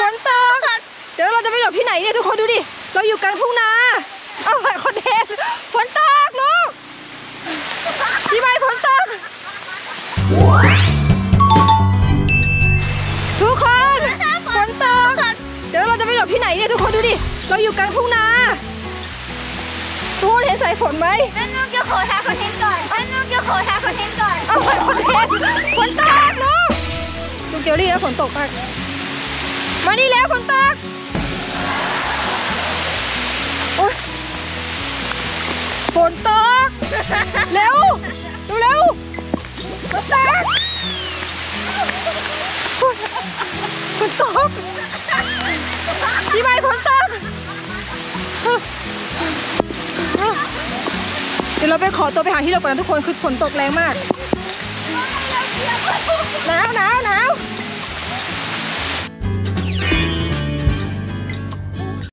ฝนตกเดี๋ยวเราจะไปหลบที่ไหนเนี่ยทุกคนดูดิเราอยู่กลางทุ่งนาเอาไปคอนเทนต์ฝนตกลูกพี่ใบฝนตกทุกคนฝนตกเดี๋ยวเราจะไปหลบที่ไหนเนี่ยทุกคนดูดิเราอยู่กลางทุ่งนาทุกคนเห็นสายฝนไหมนั่นน้องจะขอทาคอนเทนต์ก่อนเอาไปคอนเทนต์ฝนตกลูกดูเกลลี่แล้วฝนตกมากมานี่แล้วฝนตกโอ๊ยฝนตกเร็วเร็วฝนตกฝนตกพี่ใบฝนตกเดี๋ยวเราไปขอตัวไปหาที่หลบก่อนนะทุกคนคือฝนตกแรงมากหนาว